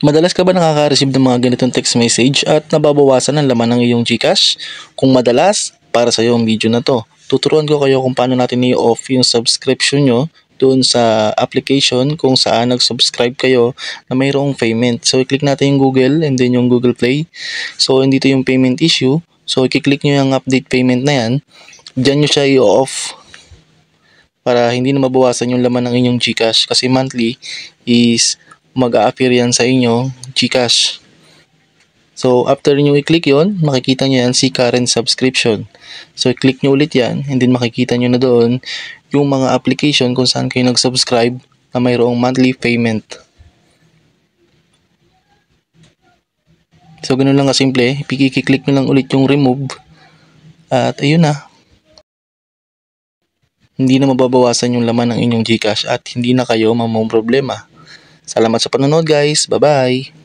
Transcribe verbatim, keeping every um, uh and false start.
Madalas ka ba nakaka-receive ng mga ganitong text message at nababawasan ang laman ng iyong GCash? Kung madalas, para sa iyo ang video na to. Tuturuan ko kayo kung paano natin i-off yung subscription nyo doon sa application kung saan nag-subscribe kayo na mayroong payment. So, i-click natin yung Google and then yung Google Play. So, dito yung payment issue. So, i-click nyo yung update payment na yan. Diyan nyo siya i-off para hindi na mabawasan yung laman ng inyong GCash kasi monthly is mag-a-appear yan sa inyo GCash. So after nyo i-click yon, makikita nyo yan si current subscription. So i-click nyo ulit yan and then makikita nyo na doon yung mga application kung saan kayo nag-subscribe na mayroong monthly payment. So ganun lang kasimple, i-click nyo lang ulit yung remove at ayun na. Hindi na mababawasan yung laman ng inyong GCash at hindi na kayo mamong problema. Salamat sa panonood guys. Bye-bye!